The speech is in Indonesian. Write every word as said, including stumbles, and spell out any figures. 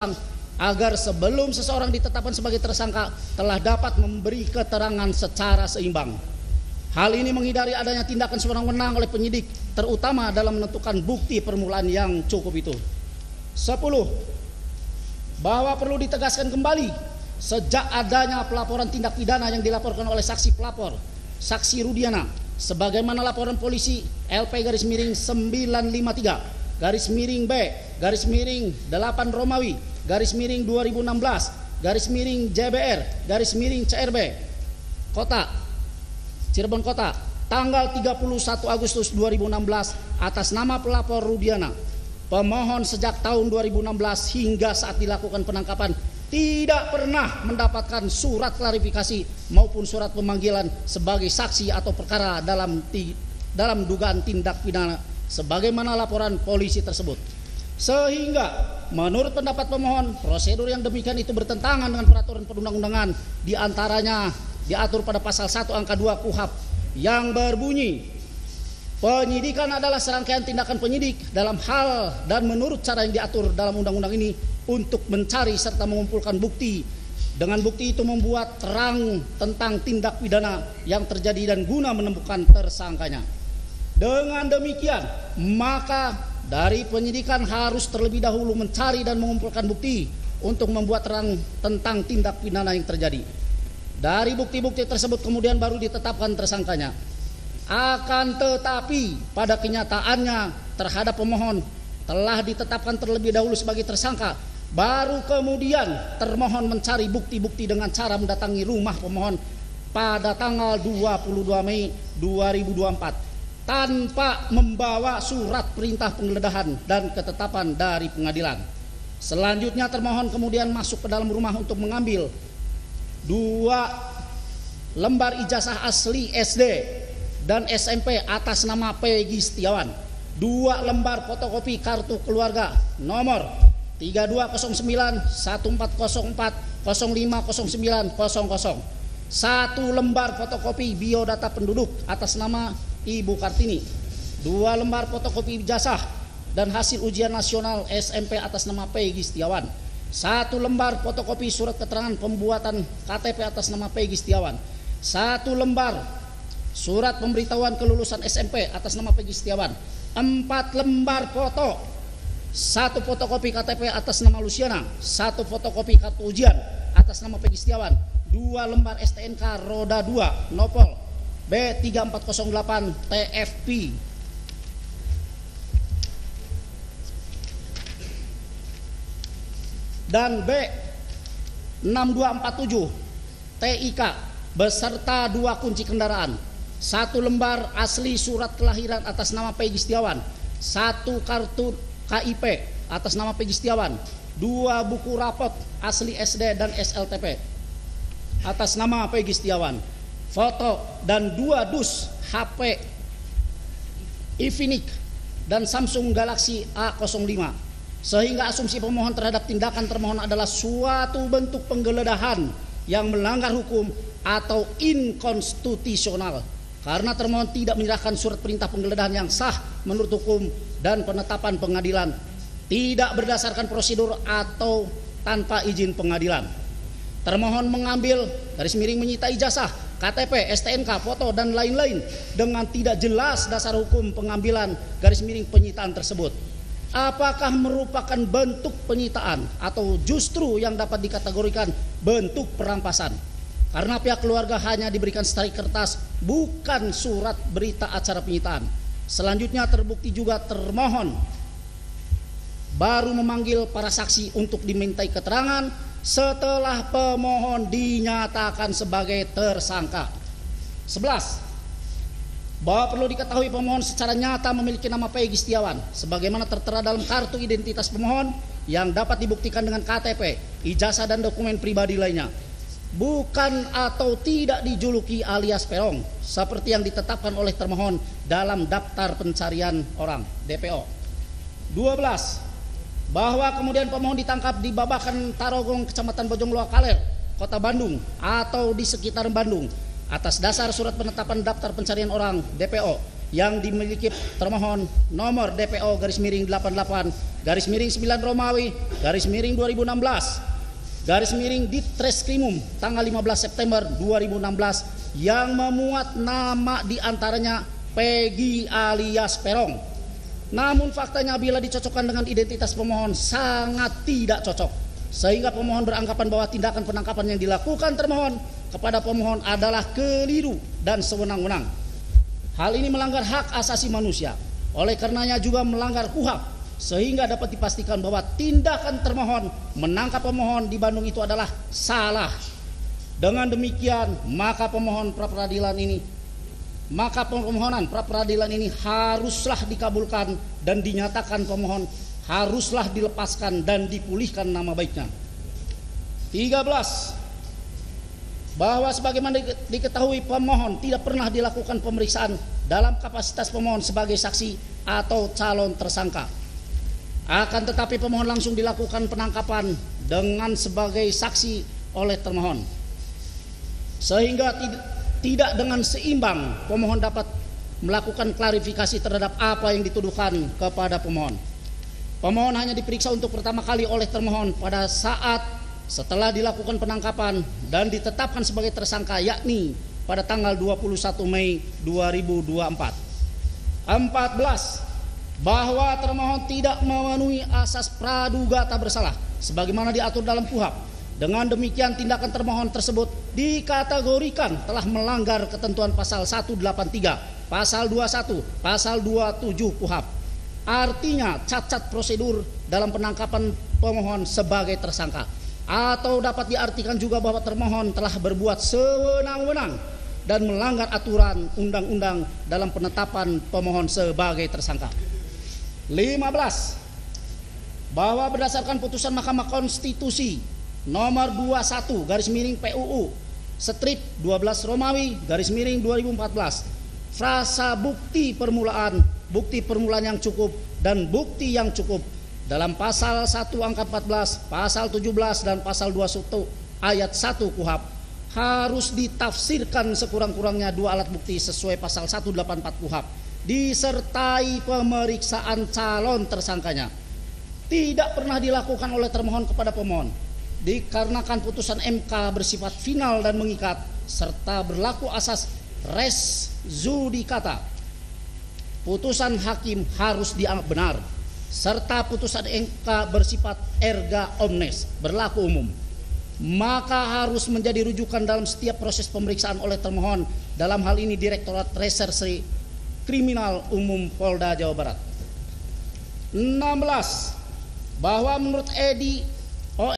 agar sebelum seseorang ditetapkan sebagai tersangka telah dapat memberi keterangan secara seimbang. Hal ini menghindari adanya tindakan sewenang-wenang oleh penyidik, terutama dalam menentukan bukti permulaan yang cukup itu. Sepuluh, bahwa perlu ditegaskan kembali sejak adanya pelaporan tindak pidana yang dilaporkan oleh saksi pelapor, saksi Rudiana, sebagaimana laporan polisi L P garis miring sembilan lima tiga garis miring B garis miring delapan Romawi garis miring dua ribu enam belas garis miring J B R garis miring C R B Kota Cirebon Kota tanggal tiga puluh satu Agustus dua ribu enam belas atas nama pelapor Rudiana. Pemohon sejak tahun dua ribu enam belas hingga saat dilakukan penangkapan tidak pernah mendapatkan surat klarifikasi maupun surat pemanggilan sebagai saksi atau perkara dalam ti, dalam dugaan tindak pidana sebagaimana laporan polisi tersebut. Sehingga menurut pendapat pemohon, prosedur yang demikian itu bertentangan dengan peraturan perundang-undangan, diantaranya diatur pada pasal satu angka dua K U H A P yang berbunyi, penyidikan adalah serangkaian tindakan penyidik dalam hal dan menurut cara yang diatur dalam undang-undang ini untuk mencari serta mengumpulkan bukti. Dengan bukti itu membuat terang tentang tindak pidana yang terjadi dan guna menemukan tersangkanya. Dengan demikian, maka dari penyidikan harus terlebih dahulu mencari dan mengumpulkan bukti untuk membuat terang tentang tindak pidana yang terjadi. Dari bukti-bukti tersebut kemudian baru ditetapkan tersangkanya. Akan tetapi pada kenyataannya terhadap pemohon telah ditetapkan terlebih dahulu sebagai tersangka, baru kemudian termohon mencari bukti-bukti dengan cara mendatangi rumah pemohon pada tanggal dua puluh dua Mei dua ribu dua puluh empat tanpa membawa surat perintah penggeledahan dan ketetapan dari pengadilan. Selanjutnya termohon kemudian masuk ke dalam rumah untuk mengambil dua lembar ijazah asli S D dan S M P atas nama Peggy Setiawan, dua lembar fotokopi kartu keluarga nomor tiga dua nol sembilan satu empat nol empat nol lima nol sembilan nol nol, satu lembar fotokopi biodata penduduk atas nama Ibu Kartini, dua lembar fotokopi ijazah dan hasil ujian nasional S M P atas nama Peggy Setiawan, satu lembar fotokopi surat keterangan pembuatan K T P atas nama Peggy Setiawan, satu lembar surat pemberitahuan kelulusan S M P atas nama Peggy Setiawan, empat lembar foto, satu fotokopi K T P atas nama Luciana, satu fotokopi kartu ujian atas nama Peggy Setiawan, dua lembar S T N K roda dua Nopol B tiga empat nol delapan T F P dan B enam dua empat tujuh T I K beserta dua kunci kendaraan, satu lembar asli surat kelahiran atas nama Peggy Setiawan, satu kartu K I P atas nama Peggy Setiawan, dua buku rapot asli S D dan S L T P atas nama Peggy Setiawan, foto dan dua dus H P Infinix dan Samsung Galaxy A nol lima. Sehingga asumsi pemohon terhadap tindakan termohon adalah suatu bentuk penggeledahan yang melanggar hukum atau inkonstitusional, karena termohon tidak menyerahkan surat perintah penggeledahan yang sah menurut hukum dan penetapan pengadilan, tidak berdasarkan prosedur atau tanpa izin pengadilan. Termohon mengambil garis miring menyita ijazah, K T P, S T N K, foto dan lain-lain dengan tidak jelas dasar hukum pengambilan garis miring penyitaan tersebut. Apakah merupakan bentuk penyitaan atau justru yang dapat dikategorikan bentuk perampasan? Karena pihak keluarga hanya diberikan secari kertas, bukan surat berita acara penyitaan. Selanjutnya terbukti juga termohon baru memanggil para saksi untuk dimintai keterangan setelah pemohon dinyatakan sebagai tersangka. Sebelas, bahwa perlu diketahui pemohon secara nyata memiliki nama Peggy Setiawan sebagaimana tertera dalam kartu identitas pemohon yang dapat dibuktikan dengan K T P, ijazah dan dokumen pribadi lainnya, bukan atau tidak dijuluki alias Perong seperti yang ditetapkan oleh termohon dalam daftar pencarian orang D P O. Dua belas, bahwa kemudian pemohon ditangkap di Babakan Tarogong, Kecamatan Bojongloa Kaler, Kota Bandung atau di sekitar Bandung atas dasar surat penetapan daftar pencarian orang D P O yang dimiliki termohon nomor D P O garis miring delapan delapan garis miring sembilan Romawi garis miring dua ribu enam belas garis miring Ditreskrimum tanggal lima belas September dua ribu enam belas yang memuat nama diantaranya Peggy alias Peron. Namun faktanya bila dicocokkan dengan identitas pemohon sangat tidak cocok, sehingga pemohon beranggapan bahwa tindakan penangkapan yang dilakukan termohon kepada pemohon adalah keliru dan sewenang-wenang. Hal ini melanggar hak asasi manusia, oleh karenanya juga melanggar K U H A P, sehingga dapat dipastikan bahwa tindakan termohon menangkap pemohon di Bandung itu adalah salah. Dengan demikian maka pemohon pra peradilan ini maka permohonan pra peradilan ini haruslah dikabulkan dan dinyatakan pemohon haruslah dilepaskan dan dipulihkan nama baiknya. tiga belas Bahwa sebagaimana diketahui pemohon tidak pernah dilakukan pemeriksaan dalam kapasitas pemohon sebagai saksi atau calon tersangka. Akan tetapi pemohon langsung dilakukan penangkapan dengan sebagai saksi oleh termohon. Sehingga tidak, tidak dengan seimbang pemohon dapat melakukan klarifikasi terhadap apa yang dituduhkan kepada pemohon. Pemohon hanya diperiksa untuk pertama kali oleh termohon pada saat setelah dilakukan penangkapan dan ditetapkan sebagai tersangka, yakni pada tanggal dua puluh satu Mei dua ribu dua puluh empat. empat belas Bahwa termohon tidak memenuhi asas praduga tak bersalah sebagaimana diatur dalam K U H A P. Dengan demikian tindakan termohon tersebut dikategorikan telah melanggar ketentuan pasal seratus delapan puluh tiga, pasal dua puluh satu, pasal dua puluh tujuh K U H A P. Artinya cacat prosedur dalam penangkapan pemohon sebagai tersangka. Atau dapat diartikan juga bahwa termohon telah berbuat sewenang-wenang dan melanggar aturan undang-undang dalam penetapan pemohon sebagai tersangka. lima belas Bahwa berdasarkan putusan Mahkamah Konstitusi nomor dua puluh satu garis miring P U U strip dua belas Romawi garis miring dua ribu empat belas, frasa bukti permulaan, bukti permulaan yang cukup dan bukti yang cukup dalam pasal satu angka empat belas, pasal tujuh belas dan pasal dua puluh satu ayat satu K U H A P harus ditafsirkan sekurang-kurangnya dua alat bukti sesuai pasal seratus delapan puluh empat K U H A P disertai pemeriksaan calon tersangkanya. Tidak pernah dilakukan oleh termohon kepada pemohon dikarenakan putusan M K bersifat final dan mengikat serta berlaku asas res judicata. Putusan hakim harus dianggap benar serta putusan M K bersifat erga omnes, berlaku umum, maka harus menjadi rujukan dalam setiap proses pemeriksaan oleh termohon, dalam hal ini Direktorat Reserse Kriminal Umum Polda Jawa Barat. enam belas Bahwa menurut Edi